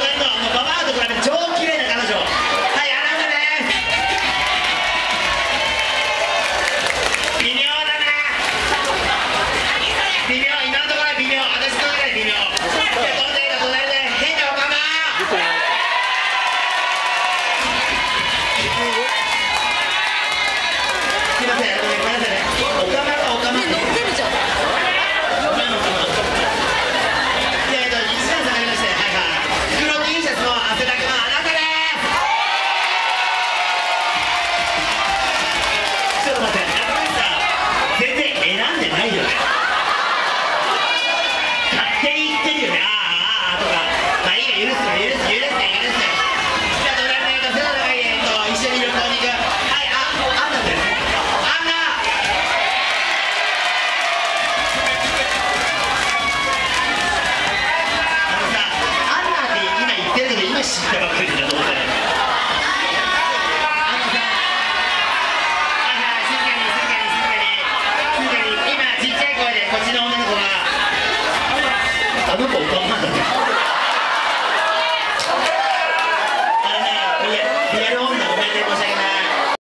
隣のババアと比べて超綺麗な彼女。はい、あなたです。微妙だな。微妙、今のところは微妙。私の中で微妙。隣で変なおかま。すいません、ごめんなさいね。おかまがおかま。乗ってるじゃん。知ったばっかり。